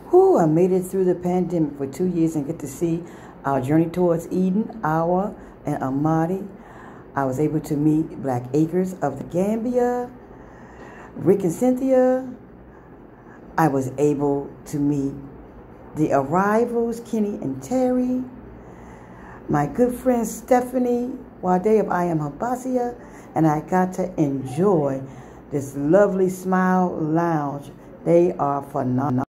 Whew, I made it through the pandemic for 2 years and get to see our journey towards Eden, Awa, and Amadi. I was able to meet Black Acres of the Gambia, Rick and Cynthia. I was able to meet the Arrivals, Kenny and Terry. My good friend Stephanie Wade of I Am Habasia, and I got to enjoy this lovely Smile Lounge. They are phenomenal.